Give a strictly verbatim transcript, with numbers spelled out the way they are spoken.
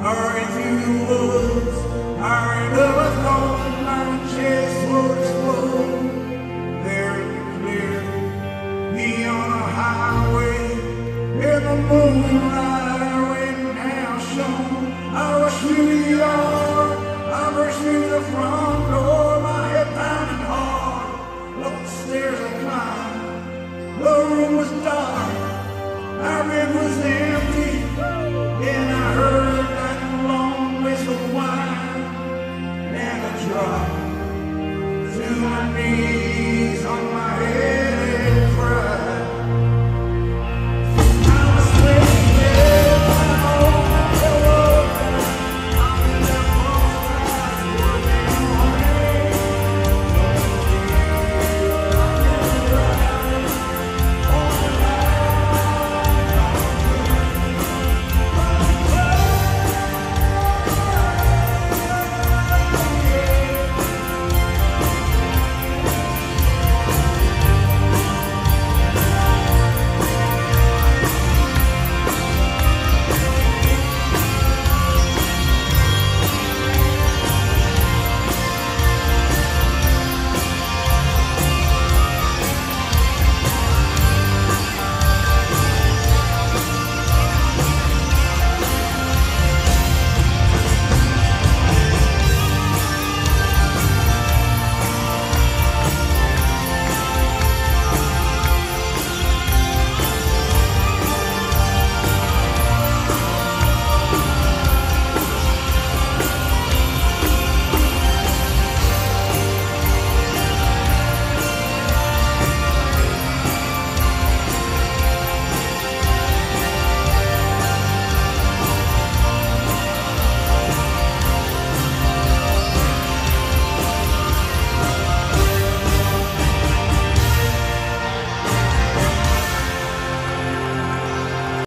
hurrying through the woods. I ran up a thorn, my chest was full. There in the clear, me on a highway, in the moonlight, I went down shone. I rushed through the yard, I rushed through the front door, my head pounding hard. Up the stairs I climbed, the room was dark, our bed was there.